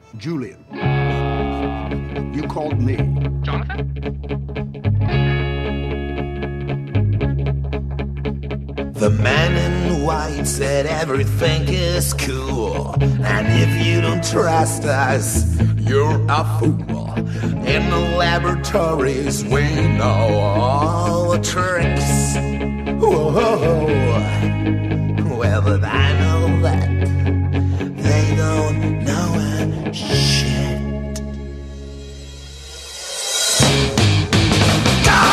Julian, you called me. Jonathan? The man in white said everything is cool, and if you don't trust us, you're a fool. In the laboratories we know all the tricks. Whoa. Well, but I know that they don't know a shit. Go!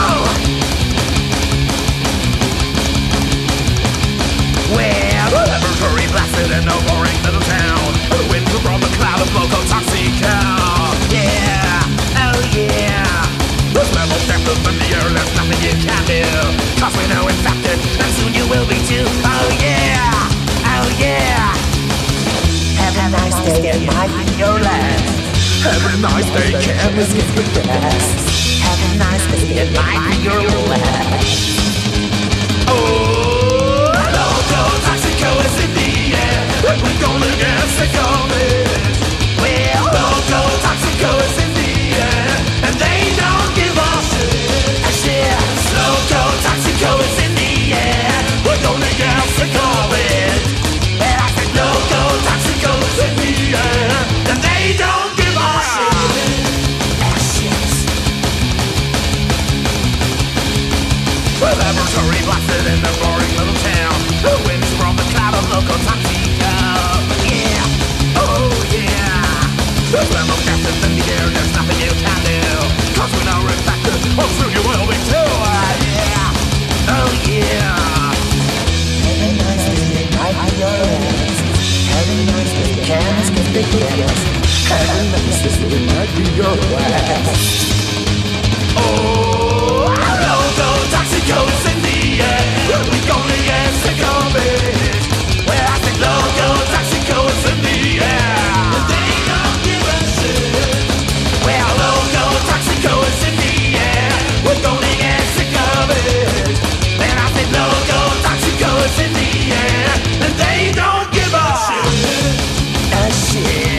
Well, the laboratory blasted in a boring little town. The wind from the cloud of Loco, Toxico. Yeah, oh yeah. The smell of death up in the air, there's nothing you can do. Cause we're now infected, and soon you will be too. Oh yeah, oh yeah. Have a nice day, it might be your last. Have a nice day, can't escape the best. Have a nice day, it might be your last. Oh, Loco, Toxico is in the air. We're gonna get sick of it. Well, Loco, Toxico is in the air, and they don't give a shit. Loco, Toxico is in the air. We're gonna get sick of it. And I said, Loco, Toxico is in the air, and they don't give a shit. The laboratory blasted in the boring little town. The winds from the cloud of Loco, Toxico. Yeah, oh yeah. The smell of gas is in the air, there's nothing you can do. Cause we're now infected, oh soon you will be too. Yeah, oh yeah. Have a nice day, might be your last. Have a nice day, can't escape the gas. Have a nice day, might be your last. Oh, Loco, Toxico is in the air. We're gonna get sick of it. Well, I think Loco, Toxico is in the air. They don't give a shit. Well, Loco, Toxico is in the air. We're gonna get sick of it. And I think Loco, Toxico is in the air. And they don't give a shit. A shit.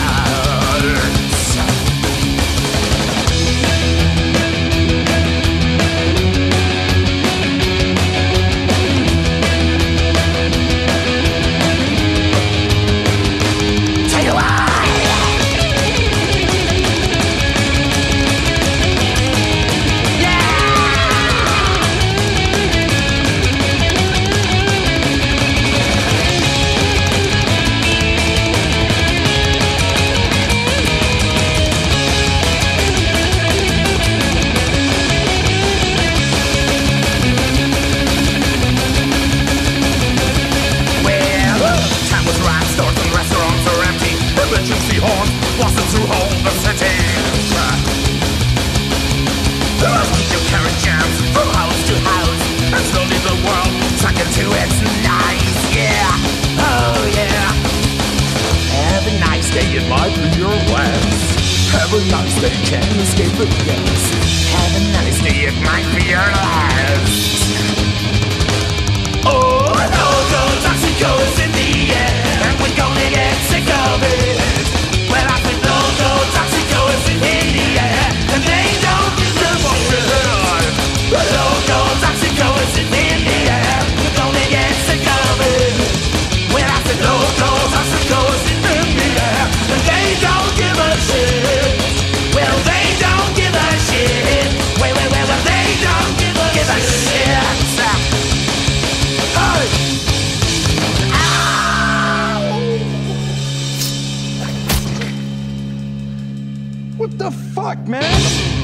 It might be your last. Have a nice day, can't escape the gas. Have a nice day, it might be your last. Oh, Loco, Toxico is in the air, and we're gonna get sick of it. Well, I think Loco, Toxico is in the air, and they don't give a shit. Loco, Toxico is in the air, we're gonna get sick of it. Well, I think Loco, Toxico is in the air, and they don't give a shit. Well, they don't give a shit. Well, they don't give a shit. Hey! Ow! What the fuck, man?